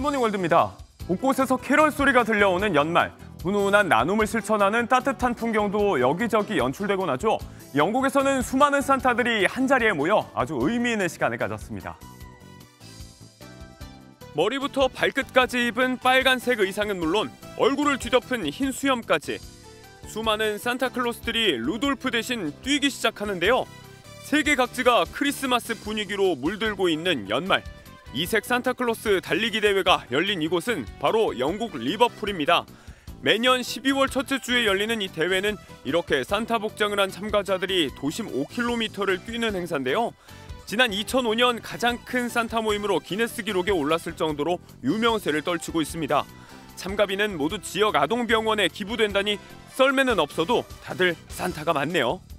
굿모닝 월드입니다. 곳곳에서 캐럴 소리가 들려오는 연말. 훈훈한 나눔을 실천하는 따뜻한 풍경도 여기저기 연출되곤 하죠. 영국에서는 수많은 산타들이 한자리에 모여 아주 의미 있는 시간을 가졌습니다. 머리부터 발끝까지 입은 빨간색 의상은 물론 얼굴을 뒤덮은 흰 수염까지. 수많은 산타클로스들이 루돌프 대신 뛰기 시작하는데요. 세계 각지가 크리스마스 분위기로 물들고 있는 연말. 이색 산타클로스 달리기 대회가 열린 이곳은 바로 영국 리버풀입니다. 매년 12월 첫째 주에 열리는 이 대회는 이렇게 산타 복장을 한 참가자들이 도심 5km를 뛰는 행사인데요. 지난 2005년 가장 큰 산타 모임으로 기네스 기록에 올랐을 정도로 유명세를 떨치고 있습니다. 참가비는 모두 지역 아동병원에 기부된다니 썰매는 없어도 다들 산타가 많네요.